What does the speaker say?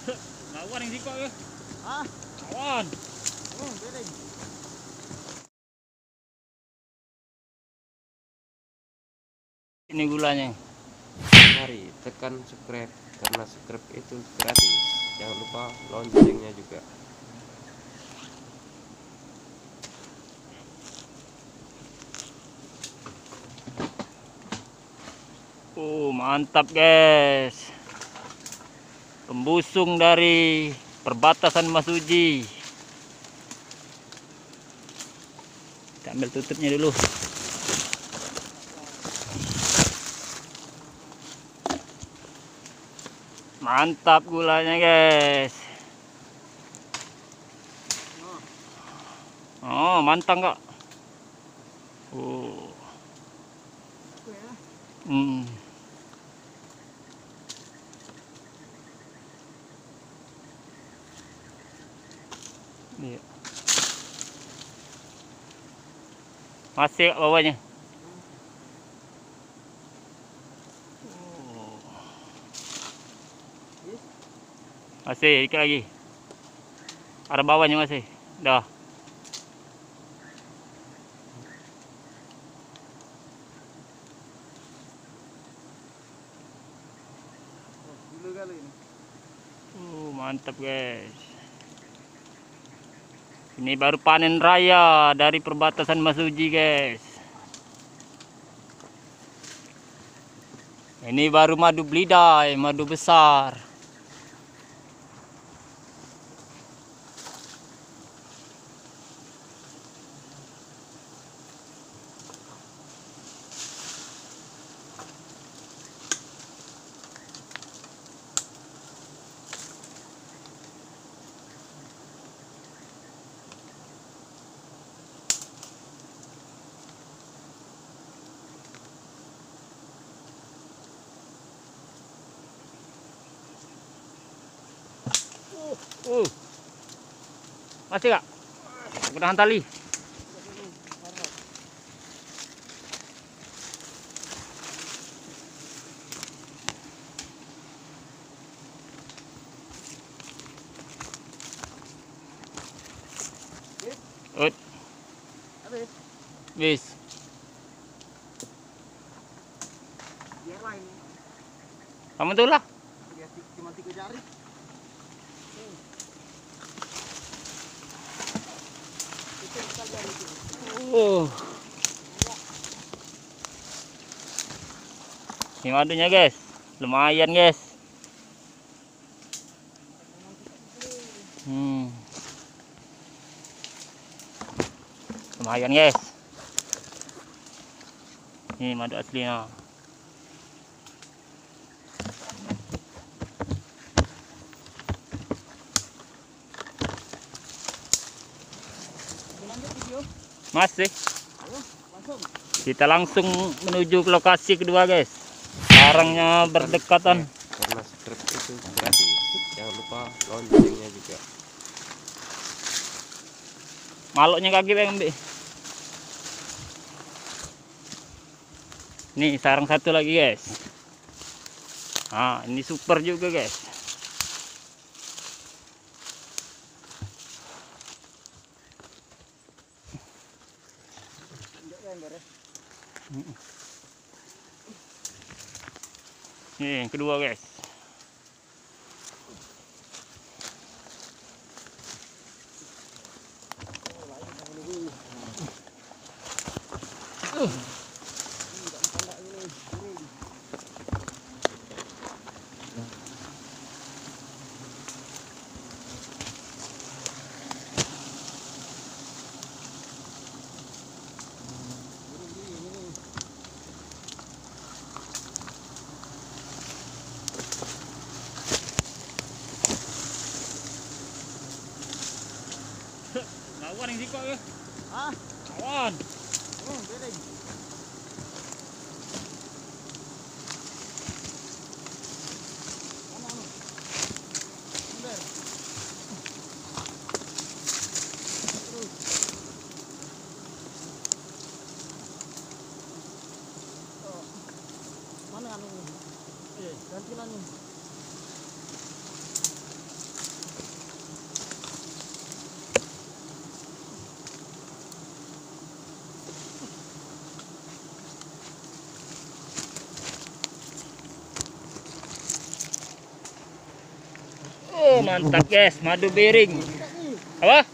Lawan yang sikok ke? Hah? Lawan. Oh, beling. Ini gulanya. Mari tekan subscribe karena subscribe itu gratis. Jangan lupa loncengnya juga. Mantap guys. Pembusung dari perbatasan Masuji. Kita ambil tutupnya dulu. Mantap gulanya guys. Oh, mantap kok. Iya. Masih kat bawahnya. Masih dikit lagi. Ada bawahnya masih. Dah. Mantap guys. Ini baru panen raya dari perbatasan Masuji guys. Ini baru madu belidai, madu besar. Masih kak? Gunakan tali. Bis. Biarlah ini. Kamu tuh lah. Cuma 3 jari. Ini madunya guys. Lumayan guys. Lumayan guys. Ini madu aslinya. Masih. Kita langsung menuju ke lokasi kedua guys. Sarangnya berdekatan. Karena subscribe itu gratis. Jangan lupa loncengnya juga. Maloknya kaki bang. Nih sarang satu lagi guys. Nah ini super juga guys. Nih yang kedua guys. Lawan yang sikok ke? Hah? Lawan. Oh, beling. Mana anu? Ganti lagi. Oh, mantap guys, madu bering. Apa?